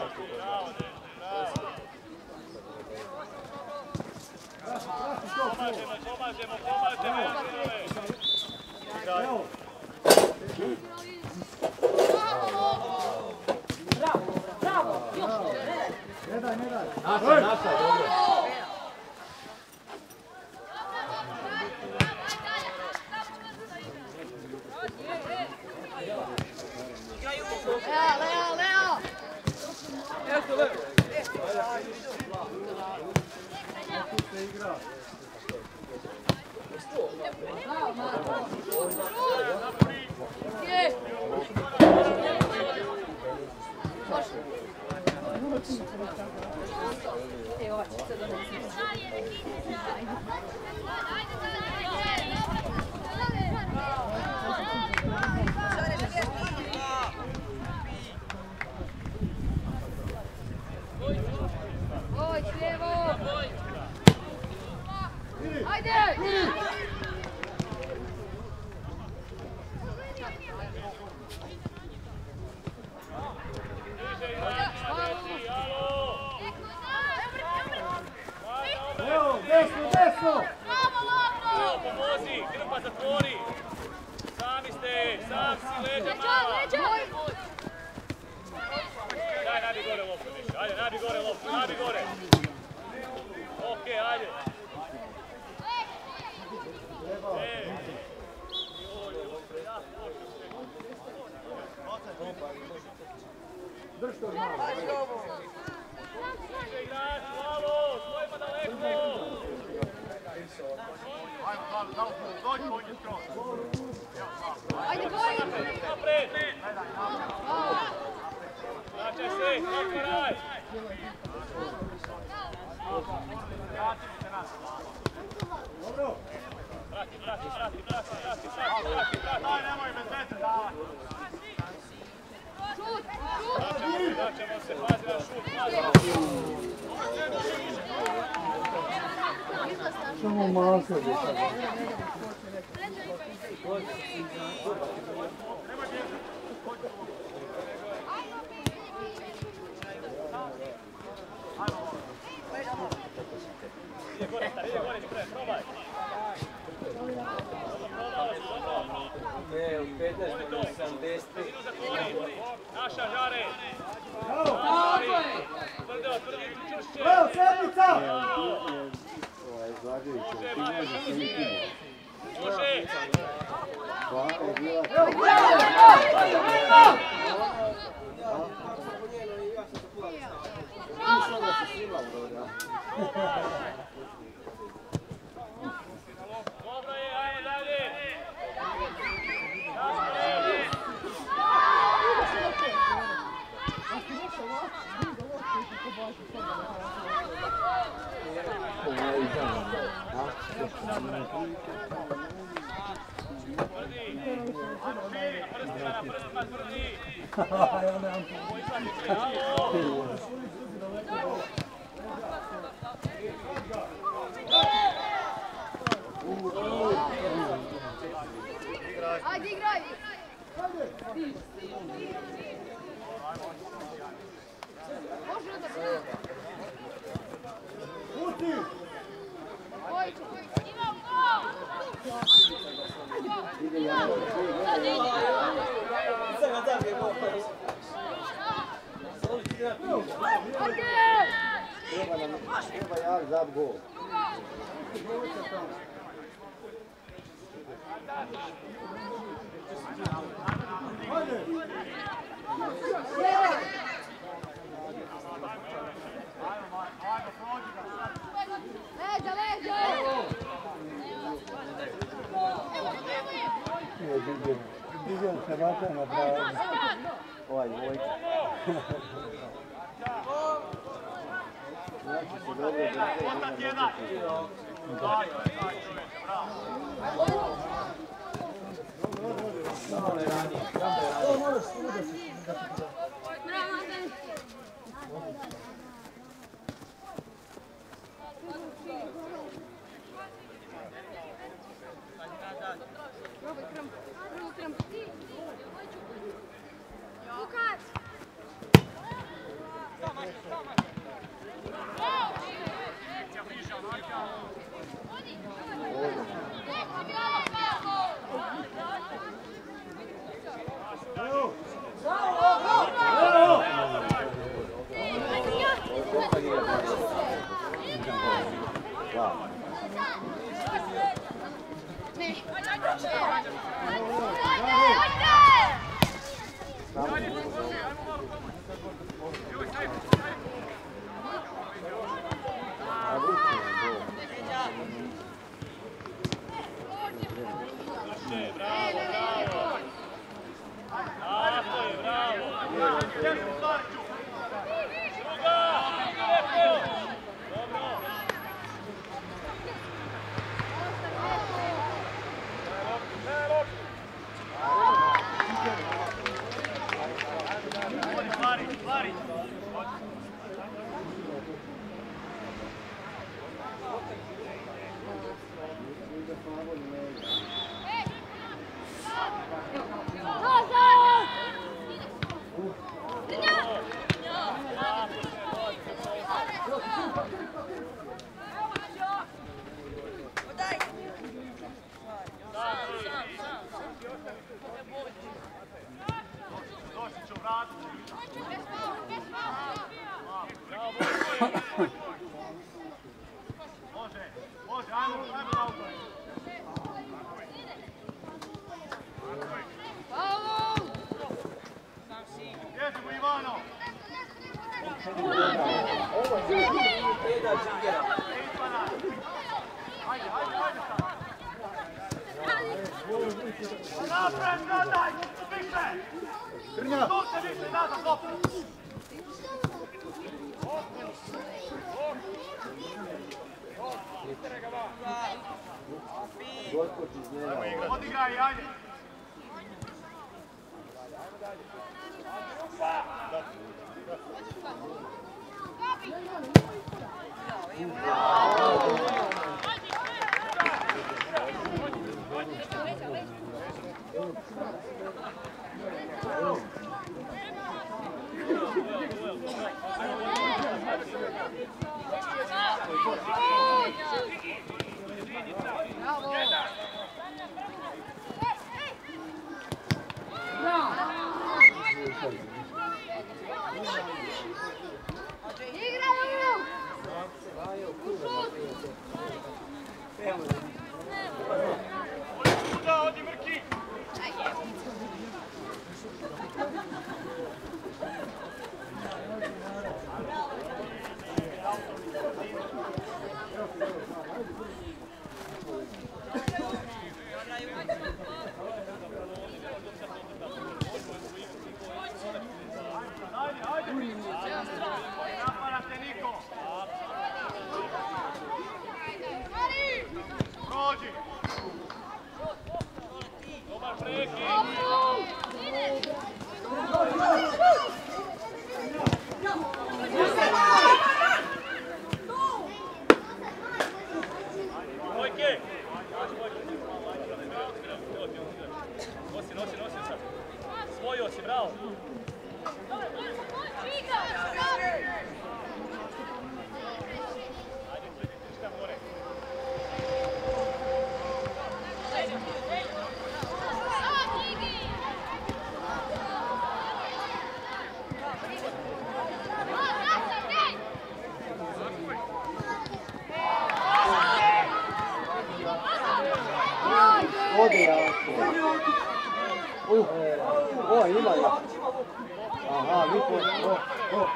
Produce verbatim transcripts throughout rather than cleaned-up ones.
Pomažemo, pomažemo, pomažemo. Bravo, bravo, još ne daj, ne daj. Naša, naša, dobro. Leo, Leo, Leo! Eto, Leo! Evo, će se doneti. Oj, lijevo! Ajde! Evo, desno, desno! Evo, pomozi, Grba zatvori! Sami ste, sam si, leđa mala! Daj, nabi gore loptu više, ajde, nabi gore loptu, nabi gore! Okej, ajde! Drž to malo! Više igrač, malo, stojimo daleko! Ajde, boj! Napred! Vraćaj se, otvaraj! Dobro! Vrati, vrati, vrati, vrati, vrati, vrati, vrati, vrati! Daj, nemoj bez veze, daj! Šut, šut! Vraćamo se, pazi na šut, pazi! Samo malo se djeca. Ide gore, stari, ide gore, ide probaj! Ne, u petnaest do sedamdeset. Naša, žare! Tako je! Tvrde, tvrdi, čvršće! Evo, sedmica! Može, Mata, može! Evo, bravo! Dobro je, ajde dalje! Tvrdi! Prstima, na prstima, tvrdi! Ajde, igraj! Može da se... Puti! Oj, imam Treba jak zad gol. Leđa, leđa! Digel se vata na pravi. Ovaj, dvojka. Znači se dobro drže. Ostat jedan! Daj, daj, čovječe, bravo! Samo ne radi, samo ne radi. To moraš svuda se. Bravo, Andrej! Probaj krm, prvo krm. Lukac! Odigraj, ajde! Uh, o, ima je. Aha, vipo, o, o.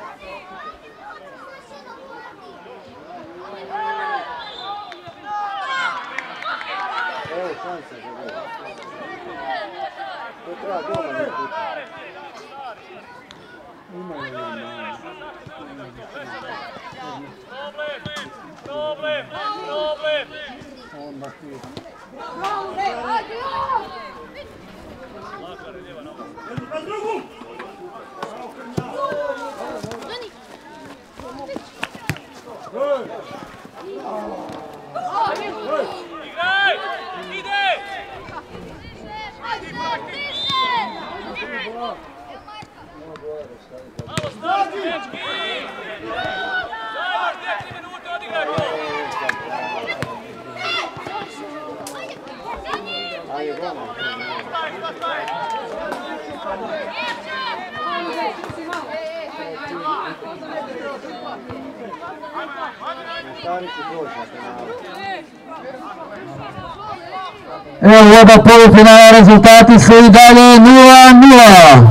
Evo šanse za gol. To treba doma ne puti. Ima je malo. Problem, problem, problem. Onda ti. Igraj! Ide! Malo snaži, dečki! Evo oba polufinala, rezultati su i dalje nula nula.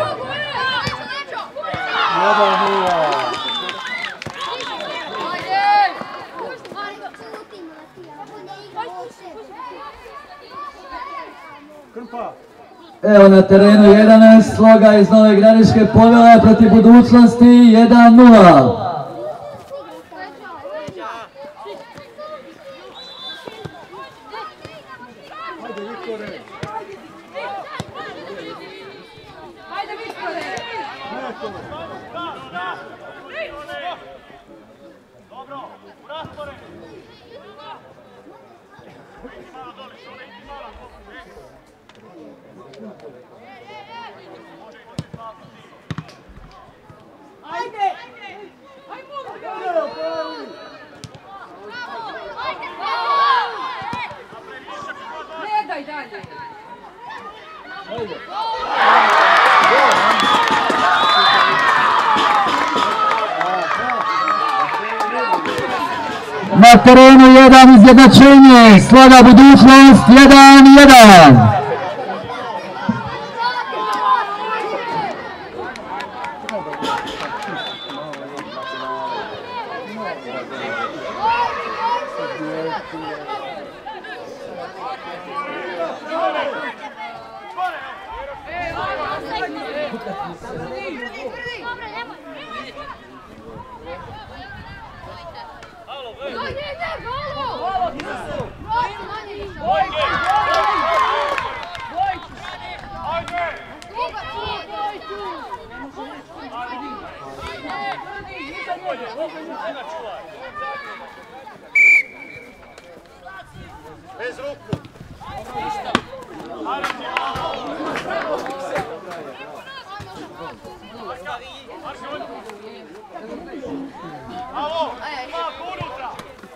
Evo na terenu jedan Sloga iz Nove Gradiške povela protiv Budućnosti jedan nula. Na terenu jedan izjednačenje, Sloga Budućnost jedan jedan. Bez ruku. Alo, ima unutra.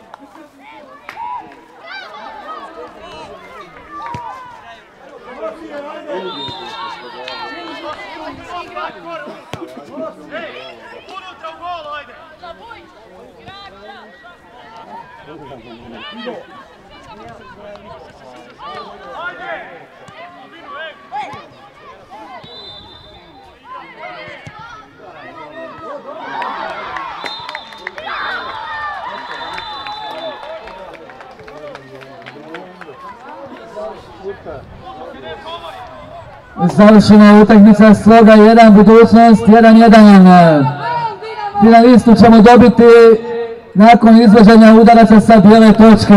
Ej, unutra u gol, ajde. Završena utakmica, Sloga jedan, Budućnost jedan jedan. Finalistu ćemo dobiti nakon izvođenja udaraca sa bijele točke.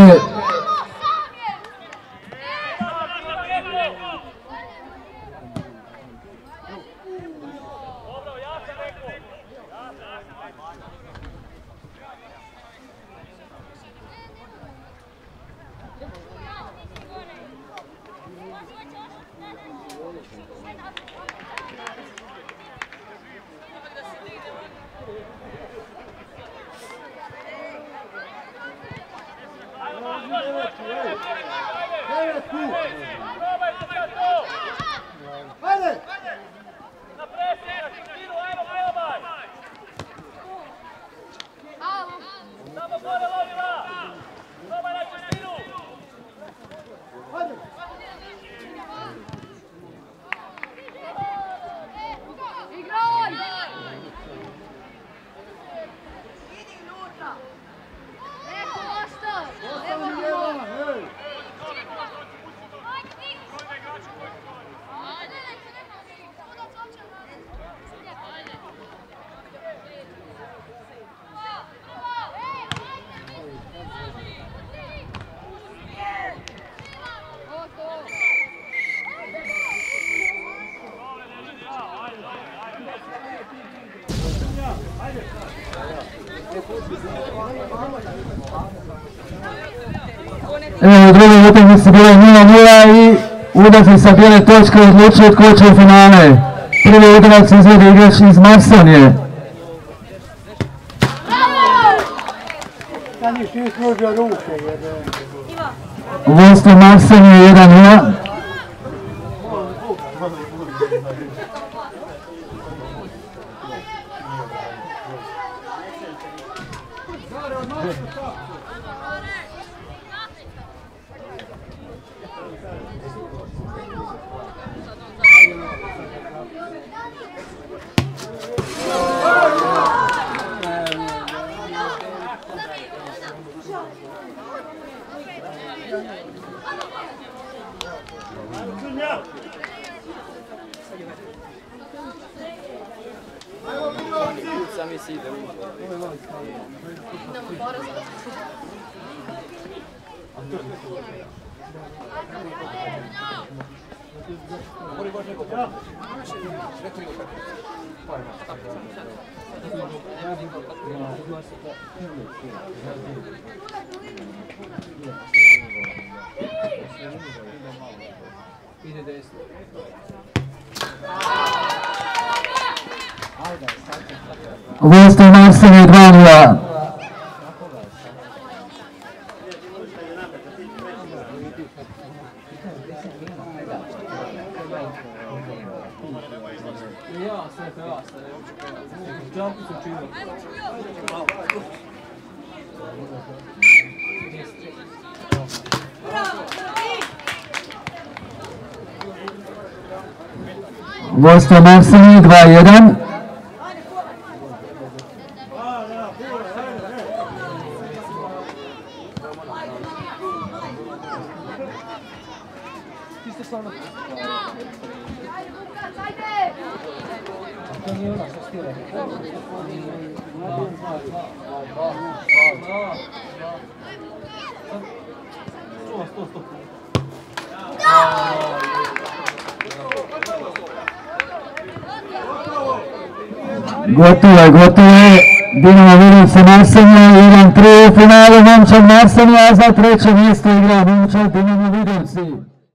Evo u drugoj utakmici bilo nula nula i udarci sa bijele točke odlučuju tko će u finale. Prvi udarac izvodi igrač iz Maksonije. Stani, svi služio ruke. Vodstvo Maksonije jedan nula. Sami si ide. Ide desno. Vodstvo Marseni dva nula. Ja, sve prelasta, ne uopće prelasta. Džampu se čini. Vodstvo Marseni dva jedan. Gotovo je, gotovo je. Dinamo Vidovce Marsenija, jedan tri u finalu, Momčad Marsenija, za treće mjesto igra Momčad Dinamo Vidovci.